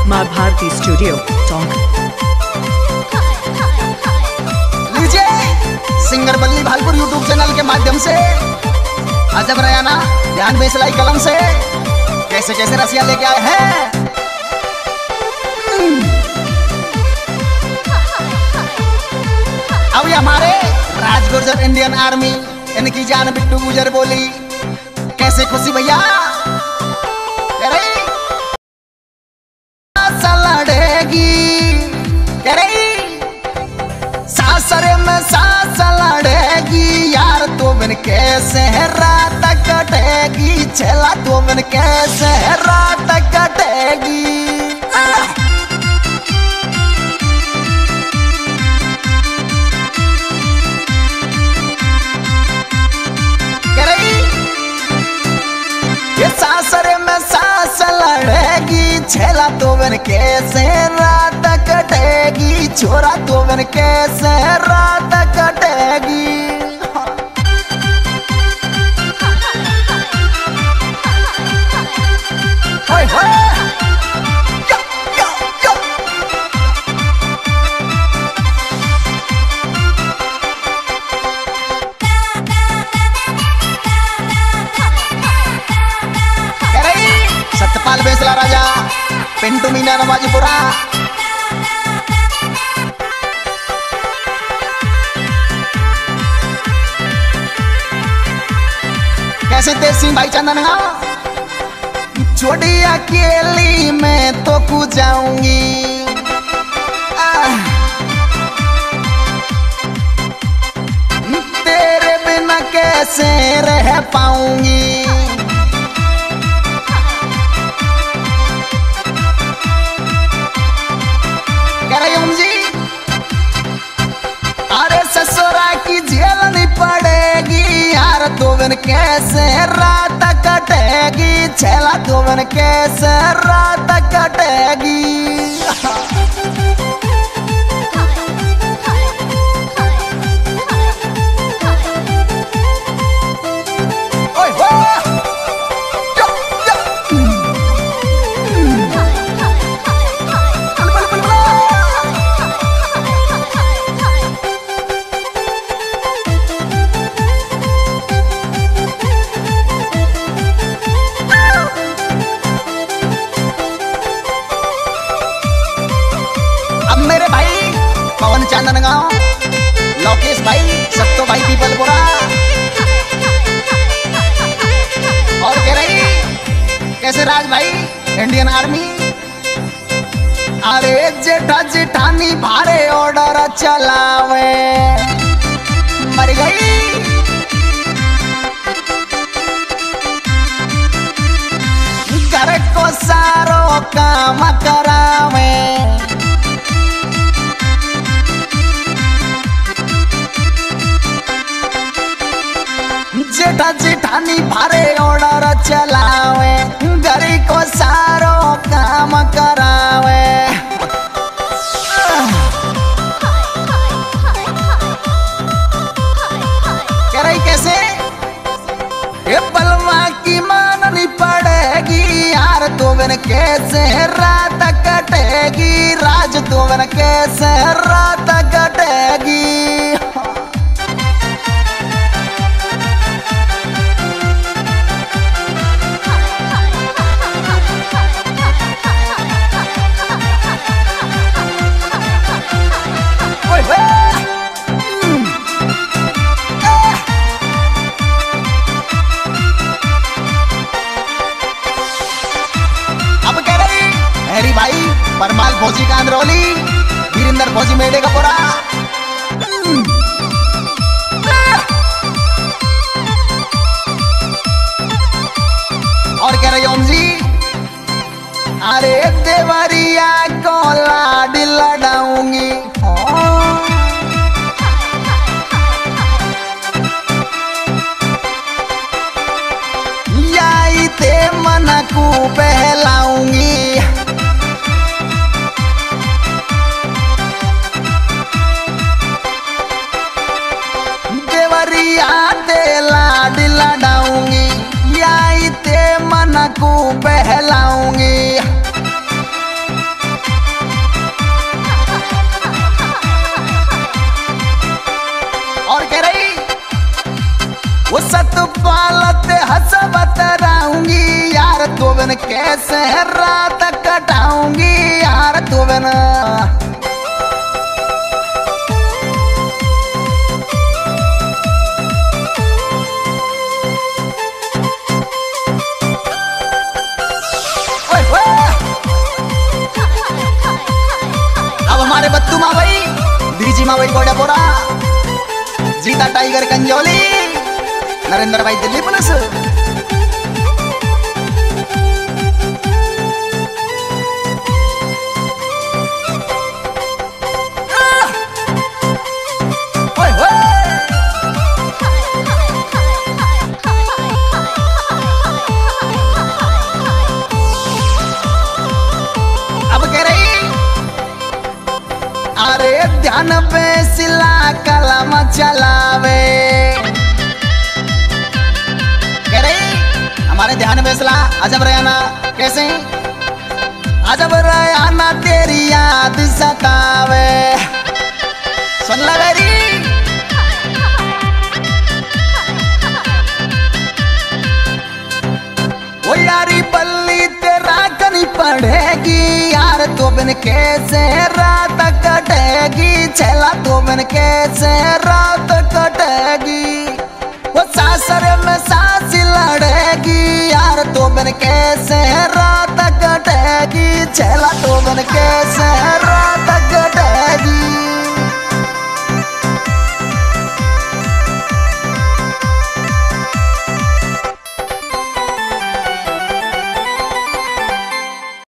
माँ भारती स्टूडियो टोंक। लीजिए सिंगर बल्ली भालपुर यूट्यूब चैनल के माध्यम से अजब रयाना ध्यान में सिलाई कलम से कैसे कैसे रसिया लेके आए हैं। अब ये हमारे राज गुर्जर इंडियन आर्मी इनकी जान बिट्टू गुजर बोली कैसे खुशी भैया सासरे में सास लड़ेगी यार तो बिन कैसे रात कटेगी छेला तो बिन कैसे रात कटेगी। ये सासरे में सास लड़ेगी छेला तो बिन कैसे रात कटेगी छोरा तो बिन कैसे रात कटेगी। होय होय यो यो यो सत्यपाल बेसला राजा पिंटू मीना नवाजीपुरा कैसे तेज सिंह भाई चंदन छोड़ी अकेली मैं तो कू जाऊंगी तेरे बिना कैसे रह पाऊंगी। अरे ससुरा की झेलनी पड़ेगी यार तो बिन कैसे रात कटेगी छेला तो बिन कैसे रात कटेगी। मेरे भाई पवन चंदन गांव लोकेश भाई सत्तो भाई पीपलपुरा और कह रही कैसे राज भाई इंडियन आर्मी। अरे जेठा जेठानी भारे ऑर्डर चलावे मर गई घर को सारो काम करावे। जेठा जेठानी भारे ऑर्डर चलावे घरी को सारो काम करावे। कह रही कैसे ये बलवा की माननी पड़ेगी यार तो बिन कैसे रात कटेगी राज तो बिन कैसे रात कटेगी। हरी भाई परमाल फौजी का अंदरौली वीरेंद्र फौजी मेढ़े का पूरा और कह रही ओम जी अरे देवरिया को लाड लड़ाऊंगी याई ते मन को बहलाऊंगी। देवरिया ते लाड लड़ाऊंगी याई ते मन को बहलाऊंगी। हंस बतराऊंगी यार तो बिन कैसे रात कटाऊंगी यार तो बिन। अब हमारे बत्तू मावई बीजी मावई कोडापुरा, जीता टाइगर कंजोली, नरेंद्र भाई दिल्ली पुलिस। अब कह रही अरे ध्यान पे सिला कलम चलावे, कह रही हमारे ध्यान पे सिला अजब रयाना कैसे, अजब रयाना तेरी याद सतावे। सुन लगा री वो यारी बल्ली तेरा कनी पड़ेगी यार तो बिन कैसे रात कटेगी, छेला तो बिन कैसे रात कटेगी। वो सासर में सास लड़ेगी यार तो बिन कैसे रात कटेगी, छेला तो बिन कैसे